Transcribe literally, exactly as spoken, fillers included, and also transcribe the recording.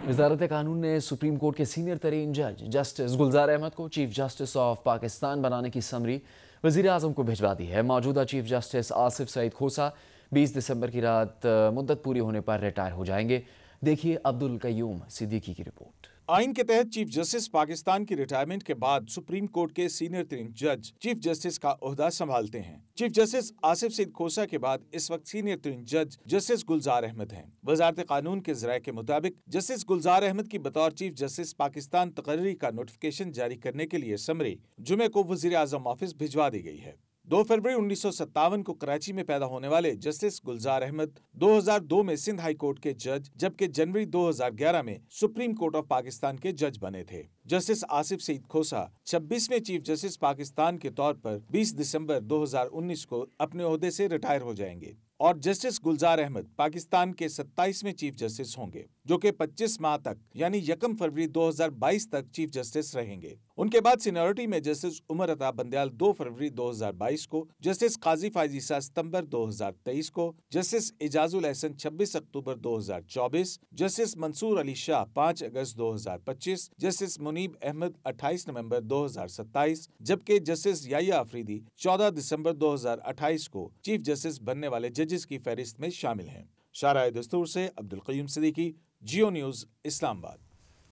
वज़ारत कानून ने supreme court के सीनियर तरीन जज जस्टिस गुलजार अहमद को चीफ जस्टिस ऑफ पाकिस्तान बनाने की समरी वज़ीर आज़म को भिजवा दी है। मौजूदा चीफ जस्टिस आसिफ सईद खोसा बीस दिसंबर की रात मुद्दत पूरी होने पर रिटायर हो जाएंगे। देखिए अब्दुल कय्यूम सिद्दीकी की रिपोर्ट। आइन के तहत चीफ जस्टिस पाकिस्तान की रिटायरमेंट के बाद सुप्रीम कोर्ट के सीनियर तरीन जज चीफ जस्टिस का ओहदा संभालते हैं। चीफ जस्टिस आसिफ सईद खोसा के बाद इस वक्त सीनियर तरीन जज जस्टिस गुलजार अहमद हैं। वज़ारत कानून के ज़राए के मुताबिक जस्टिस गुलजार अहमद की बतौर चीफ जस्टिस पाकिस्तान तकर्री का नोटिफिकेशन जारी करने के लिए समरी जुमे को वज़ीर आज़म ऑफिस भिजवा दी गई है। दो फरवरी उन्नीस सौ सत्तावन को कराची में पैदा होने वाले जस्टिस गुलजार अहमद दो हज़ार दो में सिंध हाई कोर्ट के जज जबकि जनवरी दो हज़ार ग्यारह में सुप्रीम कोर्ट ऑफ पाकिस्तान के जज बने थे। जस्टिस आसिफ सईद खोसा छब्बीसवें चीफ जस्टिस पाकिस्तान के तौर पर बीस दिसंबर दो हज़ार उन्नीस को अपने ओहदे से रिटायर हो जाएंगे और जस्टिस गुलजार अहमद पाकिस्तान के सत्ताईसवें चीफ जस्टिस होंगे, जो कि पच्चीस माह तक यानी यकम फरवरी दो हज़ार बाईस तक चीफ जस्टिस रहेंगे। उनके बाद सीनियरिटी में जस्टिस उमर अता बंदयाल दो फरवरी दो हज़ार बाईस को, जस्टिस काजी फायज ईसा सितंबर दो हज़ार तेईस को, जस्टिस एजाजुल एहसन छब्बीस अक्टूबर दो हज़ार चौबीस, जस्टिस मंसूर अली शाह पाँच अगस्त दो हज़ार पच्चीस, जस्टिस मुनीब अहमद अट्ठाईस नवंबर दो हज़ार सत्ताईस, जबकि जस्टिस याया अफरीदी चौदह दिसंबर दो हज़ार अट्ठाईस को चीफ जस्टिस बनने वाले जजेस की फहरिस्त में शामिल हैं। शाराए दस्तूर से अब्दुल कय्यूम सिद्दीकी, जियो न्यूज़, इस्लामाबाद।